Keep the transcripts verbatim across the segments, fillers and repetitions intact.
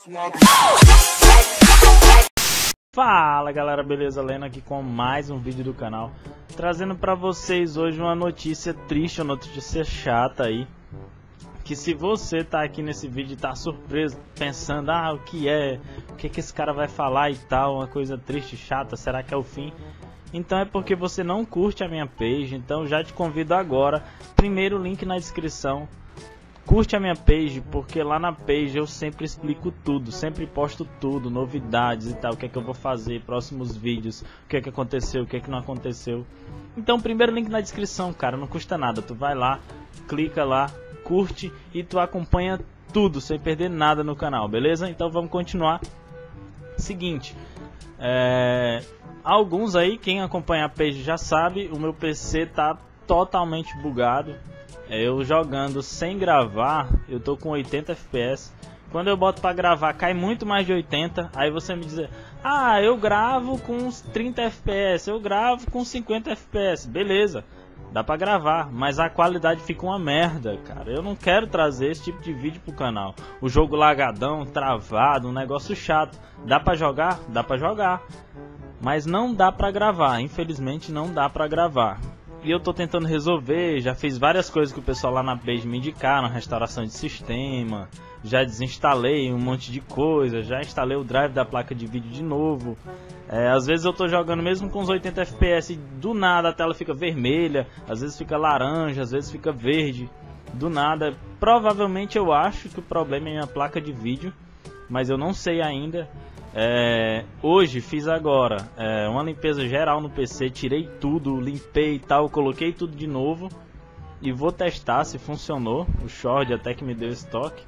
Fala galera, beleza? Leno aqui com mais um vídeo do canal, trazendo pra vocês hoje uma notícia triste, uma notícia chata aí. Que se você tá aqui nesse vídeo e tá surpreso, pensando, ah, o que é, o que que esse cara vai falar e tal, uma coisa triste, chata, será que é o fim? Então é porque você não curte a minha page, então já te convido agora, primeiro link na descrição. Curte a minha page, porque lá na page eu sempre explico tudo, sempre posto tudo, novidades e tal, o que é que eu vou fazer, próximos vídeos, o que é que aconteceu, o que é que não aconteceu. Então primeiro link na descrição, cara, não custa nada, tu vai lá, clica lá, curte e tu acompanha tudo, sem perder nada no canal, beleza? Então vamos continuar. Seguinte, é... alguns aí, quem acompanha a page já sabe, o meu P C tá totalmente bugado. Eu jogando sem gravar, eu tô com oitenta F P S. Quando eu boto pra gravar, cai muito mais de oitenta. Aí você me diz, ah, eu gravo com uns trinta F P S, eu gravo com cinquenta F P S. Beleza, dá pra gravar, mas a qualidade fica uma merda, cara. Eu não quero trazer esse tipo de vídeo pro canal. O jogo lagadão, travado, um negócio chato. Dá pra jogar? Dá pra jogar, mas não dá pra gravar, infelizmente não dá pra gravar. E eu tô tentando resolver, já fiz várias coisas que o pessoal lá na page me indicaram, restauração de sistema, já desinstalei um monte de coisa, já instalei o drive da placa de vídeo de novo. É, às vezes eu tô jogando mesmo com os oitenta F P S e do nada a tela fica vermelha, às vezes fica laranja, às vezes fica verde, do nada. Provavelmente eu acho que o problema é minha placa de vídeo, mas eu não sei ainda. É, hoje fiz agora é, uma limpeza geral no P C, tirei tudo, limpei e tal, coloquei tudo de novo e vou testar se funcionou. O Shord até que me deu estoque,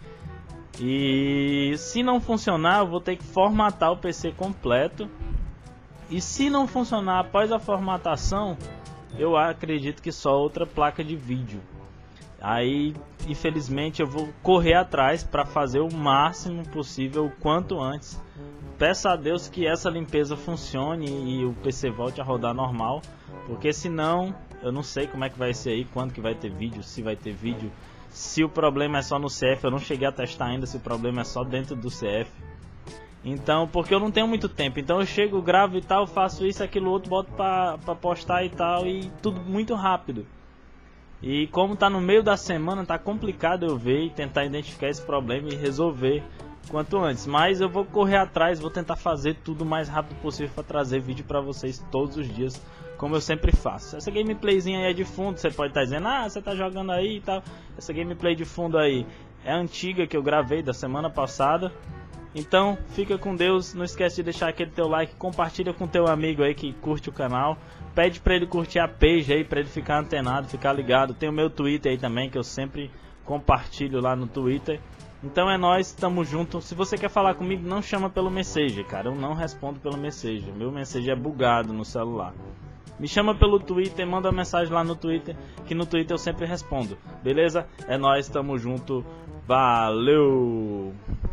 e se não funcionar eu vou ter que formatar o P C completo, e se não funcionar após a formatação, eu acredito que só outra placa de vídeo. Aí infelizmente eu vou correr atrás para fazer o máximo possível o quanto antes. Peço a Deus que essa limpeza funcione e o P C volte a rodar normal, porque senão eu não sei como é que vai ser aí, quando que vai ter vídeo, se vai ter vídeo, se o problema é só no C F. Eu não cheguei a testar ainda se o problema é só dentro do C F. Então, porque eu não tenho muito tempo, então eu chego, gravo e tal, faço isso, aquilo outro, boto pra, pra postar e tal, e tudo muito rápido. E como tá no meio da semana, tá complicado eu ver e tentar identificar esse problema e resolver quanto antes. Mas eu vou correr atrás, vou tentar fazer tudo o mais rápido possível para trazer vídeo para vocês todos os dias, como eu sempre faço. Essa gameplayzinha aí é de fundo, você pode estar dizendo, ah, você tá jogando aí e tal. Essa gameplay de fundo aí é antiga, que eu gravei da semana passada. Então fica com Deus, não esquece de deixar aquele teu like, compartilha com teu amigo aí que curte o canal, pede pra ele curtir a page aí, pra ele ficar antenado, ficar ligado. Tem o meu Twitter aí também, que eu sempre compartilho lá no Twitter. Então é nóis, tamo junto. Se você quer falar comigo, não chama pelo Messenger, cara, eu não respondo pelo Messenger, meu Messenger é bugado no celular. Me chama pelo Twitter, manda uma mensagem lá no Twitter, que no Twitter eu sempre respondo, beleza? É nóis, tamo junto, valeu!